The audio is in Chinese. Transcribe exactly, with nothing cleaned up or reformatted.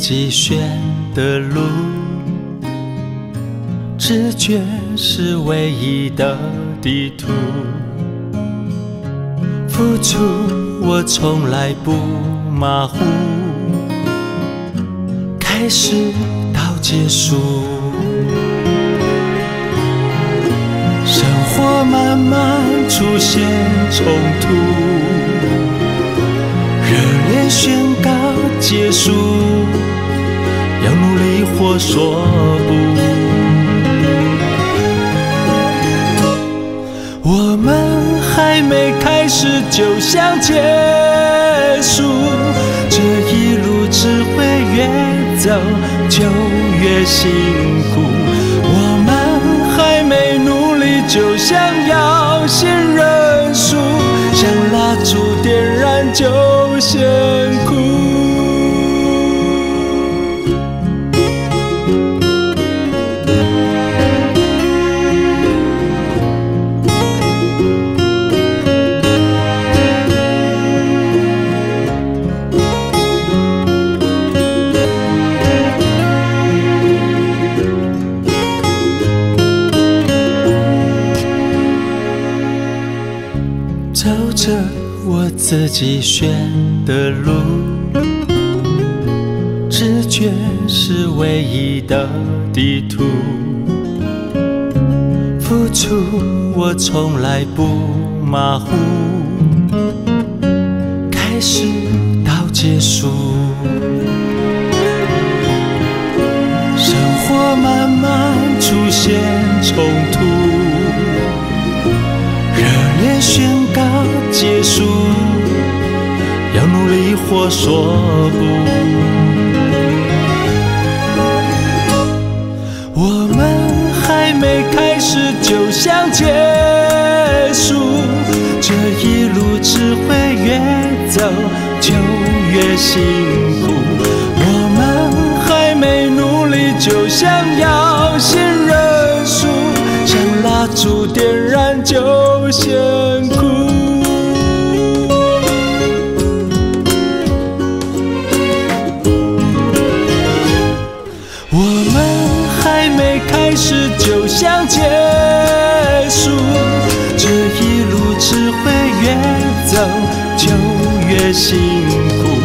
己选的路，直觉是唯一的地图。付出我从来不马虎，开始到结束，生活慢慢出现冲突，热烈宣告结束，要努力或说不。我们还没开始就想结束，这一路只会越走就越辛苦。我们还没努力就想要先认输，像蜡烛点燃就先哭。走着我自己选的路，直觉是唯一的地图。付出我从来不马虎，开始到结束，生活慢慢出现冲突，热烈宣告结束，要努力或说不。我们还没开始就想结束，这一路只会越走就越辛苦。我们还没努力就想要先认输，像蜡烛点燃就先哭。我们还没开始就想结束，这一路只会越走就越辛苦。